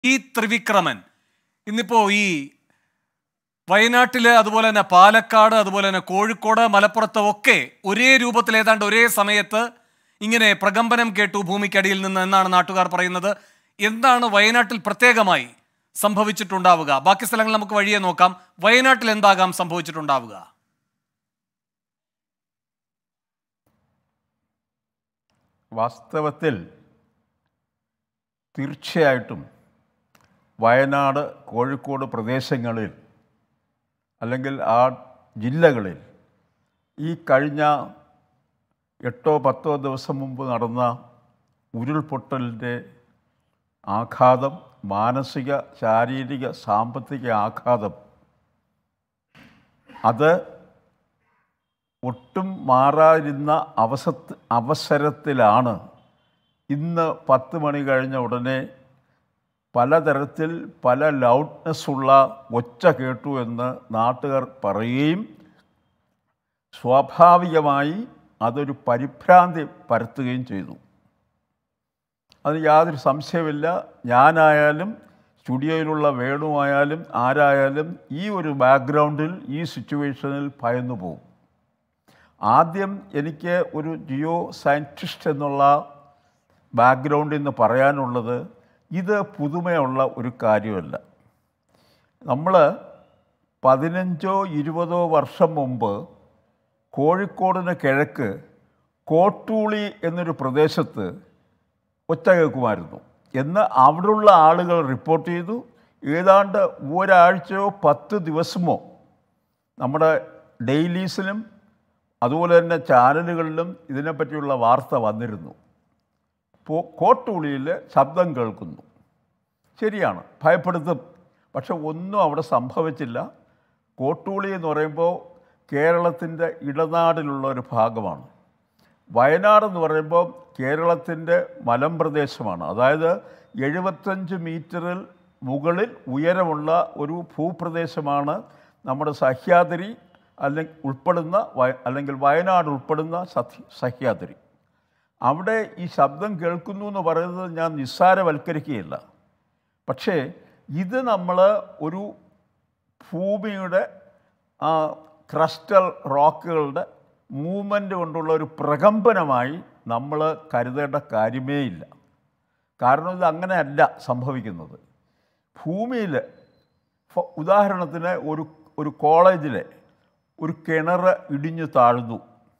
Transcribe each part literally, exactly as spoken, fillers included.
ഈ ത്രിവിക്രമൻ ഇന്നിപ്പോൾ ഈ വയനാട്ടിൽ, അതുപോലെ തന്നെ പാലക്കാട്, അതുപോലെ തന്നെ കോഴിക്കോട്, മലപ്പുറത്ത് ഒക്കെ ഒരേ രൂപത്തിൽ ഏതാണ്ട് ഒരേ സമയത്ത് ഇങ്ങനെ പ്രകമ്പനം കേട്ടു ഭൂമിക്കടിയിൽ നിന്ന് എന്നാണ് നാട്ടുകാർ പറയുന്നത്. എന്താണ് വയനാട്ടിൽ പ്രത്യേകമായി സംഭവിച്ചിട്ടുണ്ടാവുക? ബാക്കി സ്ഥലങ്ങൾ നമുക്ക് വഴിയെ നോക്കാം. വയനാട്ടിൽ എന്താകാം സംഭവിച്ചിട്ടുണ്ടാവുക? വാസ്തവത്തിൽ തീർച്ചയായിട്ടും വയനാട്, കോഴിക്കോട് പ്രദേശങ്ങളിൽ അല്ലെങ്കിൽ ആ ജില്ലകളിൽ ഈ കഴിഞ്ഞ എട്ടോ പത്തോ ദിവസം മുമ്പ് നടന്ന ഉരുൾപൊട്ടലിൻ്റെ ആഘാതം, മാനസിക, ശാരീരിക, സാമ്പത്തിക ആഘാതം അത് ഒട്ടും മാറാതിരുന്ന അവസ അവസരത്തിലാണ് ഇന്ന് പത്ത് മണി കഴിഞ്ഞ ഉടനെ പലതരത്തിൽ പല ലൗഡ്നെസ്സുള്ള ഒച്ച കേട്ടു എന്ന് നാട്ടുകാർ പറയുകയും സ്വാഭാവികമായി അതൊരു പരിഭ്രാന്തി പരത്തുകയും ചെയ്തു. അത് യാതൊരു സംശയമില്ല. ഞാനായാലും സ്റ്റുഡിയോയിലുള്ള വേണുവായാലും ആരായാലും ഈ ഒരു ബാക്ക്ഗ്രൗണ്ടിൽ, ഈ സിറ്റുവേഷനിൽ ഭയന്നു പോകും. ആദ്യം എനിക്ക് ഒരു ജിയോ സയൻറ്റിസ്റ്റ് എന്നുള്ള ബാക്ക്ഗ്രൗണ്ടിൽ നിന്ന് പറയാനുള്ളത്, ഇത് പുതുമയുള്ള ഒരു കാര്യമല്ല. നമ്മൾ പതിനഞ്ചോ ഇരുപതോ വർഷം മുമ്പ് കോഴിക്കോടിന് കിഴക്ക് കോട്ടൂളി എന്നൊരു പ്രദേശത്ത് ഒച്ച കേൾക്കുമായിരുന്നു എന്ന് അവിടെയുള്ള ആളുകൾ റിപ്പോർട്ട് ചെയ്തു. ഏതാണ്ട് ഒരാഴ്ചയോ പത്ത് ദിവസമോ നമ്മുടെ ഡെയിലീസിലും അതുപോലെ തന്നെ ചാനലുകളിലും ഇതിനെപ്പറ്റിയുള്ള വാർത്ത വന്നിരുന്നു. ഇപ്പോൾ കോട്ടൂളിയിൽ ശബ്ദം കേൾക്കുന്നു. ശരിയാണ്, ഭയപ്പെടുത്തും. പക്ഷെ ഒന്നും അവിടെ സംഭവിച്ചില്ല. കോട്ടൂളി എന്ന് പറയുമ്പോൾ കേരളത്തിൻ്റെ ഇടനാടിലുള്ള ഒരു ഭാഗമാണ്. വയനാട് എന്ന് പറയുമ്പോൾ കേരളത്തിൻ്റെ മലമ്പ്രദേശമാണ്. അതായത് എഴുപത്തഞ്ച് മീറ്ററിൽ മുകളിൽ ഉയരമുള്ള ഒരു ഭൂപ്രദേശമാണ് നമ്മുടെ സഹ്യാദ്രി അല്ലെങ്കിൽ ഉൾപ്പെടുന്ന അല്ലെങ്കിൽ വയനാട് ഉൾപ്പെടുന്ന സഹ്യാദ്രി. അവിടെ ഈ ശബ്ദം കേൾക്കുന്നു എന്ന് പറയുന്നത് ഞാൻ നിസ്സാരവൽക്കരിക്കുകയില്ല. പക്ഷേ ഇത് നമ്മൾ ഒരു ഭൂമിയുടെ ക്രസ്റ്റൽ റോക്കുകളുടെ മൂവ്മെൻറ്റ് കൊണ്ടുള്ള ഒരു പ്രകമ്പനമായി നമ്മൾ കരുതേണ്ട കാര്യമേ ഇല്ല. കാരണം ഇത് അങ്ങനെയല്ല സംഭവിക്കുന്നത്. ഭൂമിയിൽ ഉദാഹരണത്തിന് ഒരു ഒരു കോളേജിലെ ഒരു കിണർ ഇടിഞ്ഞു താഴ്ന്നു.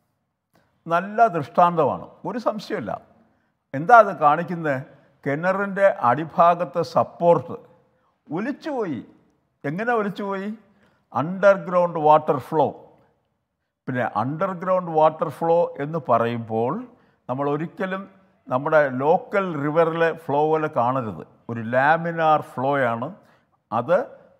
നല്ല ദൃഷ്ടാന്തമാണ്, ഒരു സംശയമില്ല. എന്താ അത് കാണിക്കുന്നത്? കിണറിൻ്റെ അടിഭാഗത്തെ സപ്പോർട്ട് ഒലിച്ചുപോയി. എങ്ങനെ ഒലിച്ചുപോയി? Underground water flow. പിന്നെ അണ്ടർഗ്രൗണ്ട് വാട്ടർ ഫ്ലോ എന്ന് പറയുമ്പോൾ നമ്മൾ ഒരിക്കലും നമ്മുടെ ലോക്കൽ റിവറിലെ ഫ്ലോ പോലെ കാണരുത്. ഒരു ലാമിനാർ ഫ്ലോയാണ് അത്.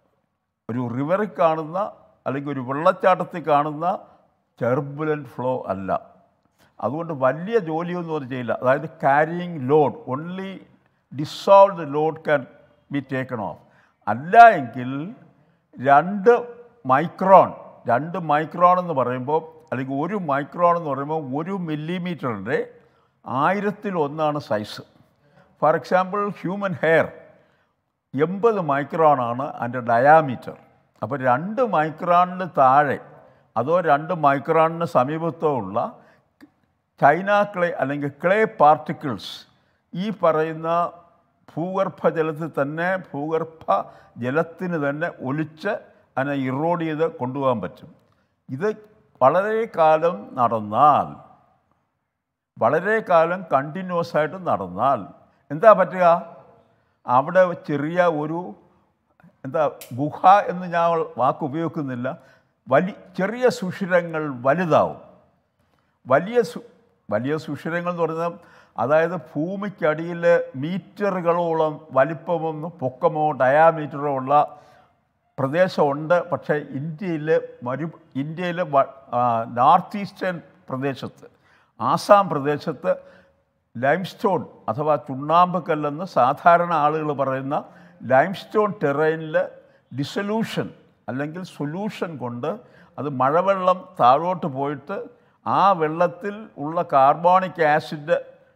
ഒരു റിവറിൽ കാണുന്ന അല്ലെങ്കിൽ ഒരു വെള്ളച്ചാട്ടത്തിൽ കാണുന്ന ടർബുലൻറ്റ് ഫ്ലോ അല്ല. അതുകൊണ്ട് വലിയ ജോലിയൊന്നും അത് ചെയ്യില്ല. അതായത് carrying load, only dissolved load can be taken off. അല്ല എങ്കിൽ രണ്ട് മൈക്രോൺ രണ്ട് മൈക്രോൺ എന്ന് പറയുമ്പോൾ, അല്ലെങ്കിൽ ഒരു മൈക്രോൺ എന്ന് പറയുമ്പോൾ ഒരു മില്ലിമീറ്ററിൻ്റെ ആയിരത്തിൽ ഒന്നാണ് size. For example human hair എൺപത് മൈക്രോണാണ് അതിൻ്റെ ഡയാമീറ്റർ. അപ്പോൾ രണ്ട് മൈക്രോണിന് താഴെ അതോ രണ്ട് മൈക്രോണിന് സമീപത്തോ ഉള്ള ചൈന ക്ലേ അല്ലെങ്കിൽ ക്ലേ പാർട്ടിക്കിൾസ് ഈ പറയുന്ന ഭൂഗർഭ ജലത്തിൽ തന്നെ ഭൂഗർഭ ജലത്തിന് തന്നെ ഒലിച്ച് അതിനെ ഇറോഡ് ചെയ്ത് കൊണ്ടുപോകാൻ പറ്റും. ഇത് വളരെ കാലം നടന്നാൽ, വളരെ കാലം കണ്ടിന്യൂസ് ആയിട്ട് നടന്നാൽ എന്താ പറ്റുക? അവിടെ ചെറിയ ഒരു എന്താ ഗുഹ എന്ന് ഞാൻ വാക്ക് ഉപയോഗിക്കുന്നില്ല, വലിയ ചെറിയ സുഷിരങ്ങൾ വലുതാവും. വലിയ സു വലിയ സുഷിരങ്ങൾ എന്ന് പറഞ്ഞാൽ അതായത് ഭൂമിക്കടിയിൽ മീറ്ററുകളോളം വലിപ്പമോ പൊക്കമോ ഡയാമീറ്ററോ ഉള്ള പ്രദേശമുണ്ട്. പക്ഷേ ഇന്ത്യയിൽ മരു ഇന്ത്യയിൽ നോർത്ത് ഈസ്റ്റേൺ പ്രദേശത്ത്, ആസാം പ്രദേശത്ത് ലൈംസ്റ്റോൺ അഥവാ ചുണ്ണാമ്പ് കല്ലെന്ന് സാധാരണ ആളുകൾ പറയുന്ന ലൈംസ്റ്റോൺ ടെറൈനിൽ ഡിസൊല്യൂഷൻ അല്ലെങ്കിൽ സൊല്യൂഷൻ കൊണ്ട് അത് മഴവെള്ളം താഴോട്ട് പോയിട്ട് ആ വെള്ളത്തിൽ ഉള്ള കാർബോണിക് ആസിഡ്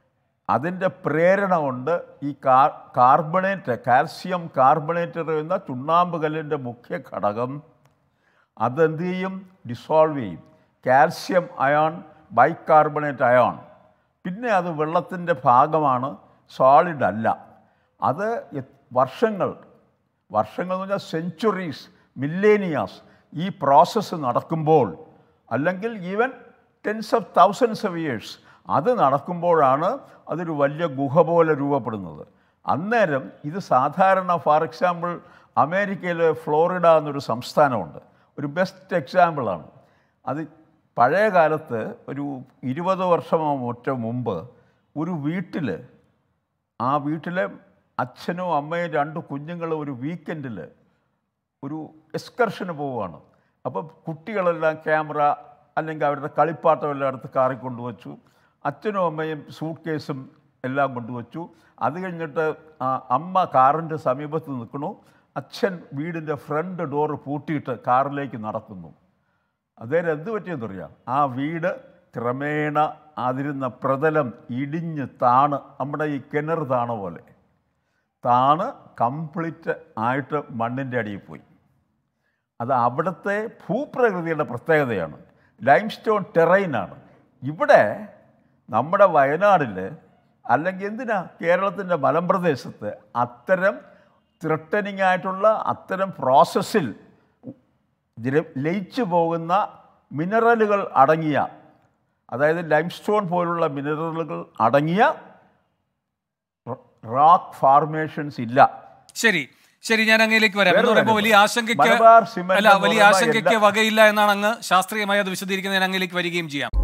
അതിൻ്റെ പ്രേരണ കൊണ്ട് ഈ കാർ കാർബണേറ്റ് കാൽസ്യം കാർബണേറ്റ് എന്ന ചുണ്ണാമ്പ് കല്ലിൻ്റെ മുഖ്യ ഘടകം അതെന്ത് ചെയ്യും? ഡിസോൾവ് ചെയ്യും. Calcium ion bicarbonate ion. പിന്നെ അത് വെള്ളത്തിൻ്റെ ഭാഗമാണ്, സോളിഡ് അല്ല. അത് വർഷങ്ങൾ വർഷങ്ങൾ എന്ന് പറഞ്ഞാൽ സെഞ്ച്വറീസ്, മില്ലേനിയാസ് ഈ പ്രോസസ്സ് നടക്കുമ്പോൾ, അല്ലെങ്കിൽ even tens of thousands of years അത് നടക്കുമ്പോഴാണ് അതൊരു വലിയ ഗുഹ പോലെ രൂപപ്പെടുന്നത്. അന്നേരം ഇത് സാധാരണ, ഫോർ എക്സാമ്പിൾ അമേരിക്കയിലെ ഫ്ലോറിഡ എന്നൊരു സംസ്ഥാനമുണ്ട്, ഒരു ബെസ്റ്റ് എക്സാമ്പിളാണ്. അത് പഴയ കാലത്ത് ഒരു ഇരുപത് വർഷമോ മറ്റോ മുമ്പ് ഒരു വീട്ടിൽ, ആ വീട്ടിലെ അച്ഛനും അമ്മയും രണ്ട് കുഞ്ഞുങ്ങളും ഒരു വീക്കെൻഡിൽ ഒരു എക്സ്കർഷന് പോവുകയാണ്. അപ്പോൾ കുട്ടികളെല്ലാം ക്യാമറ അല്ലെങ്കിൽ അവരുടെ കളിപ്പാട്ടം എല്ലാം എടുത്ത് കാറിൽ കൊണ്ടുവച്ചു. അച്ഛനും അമ്മയും സൂട്ട് കേസും എല്ലാം കൊണ്ടുവച്ചു. അത് കഴിഞ്ഞിട്ട് അമ്മ കാറിൻ്റെ സമീപത്ത് നിൽക്കണു, അച്ഛൻ വീടിൻ്റെ ഫ്രണ്ട് ഡോറ് പൂട്ടിയിട്ട് കാറിലേക്ക് നടക്കുന്നു. അതേരം എന്ത് പറ്റിയെന്നറിയാം? ആ വീട് ക്രമേണ അതിരുന്ന പ്രതലം ഇടിഞ്ഞ് താണ്, നമ്മുടെ ഈ കിണർ താണ പോലെ താണ് കംപ്ലീറ്റ് ആയിട്ട് മണ്ണിൻ്റെ അടിയിൽ പോയി. അത് അവിടുത്തെ ഭൂപ്രകൃതിയുടെ പ്രത്യേകതയാണ്. ലൈം സ്റ്റോൺ ടെറൈനാണ്. ഇവിടെ നമ്മുടെ വയനാടിൽ അല്ലെങ്കിൽ എന്തിനാ കേരളത്തിൻ്റെ മലമ്പ്രദേശത്ത് അത്തരം ത്രെട്ടനിങ് ആയിട്ടുള്ള അത്തരം പ്രോസസ്സിൽ ലയിച്ചു പോകുന്ന മിനറലുകൾ അടങ്ങിയ, അതായത് ലൈം സ്റ്റോൺ പോലുള്ള മിനറലുകൾ അടങ്ങിയ റോക്ക് ഫോർമേഷൻസ് ഇല്ല. ശരി ശരി ഞാൻ അങ്ങയിലേക്ക് വരാം. എന്ന് പറയുമ്പോൾ വലിയ ആശങ്കയ്ക്ക് അല്ല വലിയ ആശങ്കയ്ക്ക് വകയില്ല എന്നാണ് അങ്ങ് ശാസ്ത്രീയമായി അത് വിശദീകരിക്കുന്നത്. ഞാൻ അങ്ങയിലേക്ക് വരികയും ചെയ്യാം.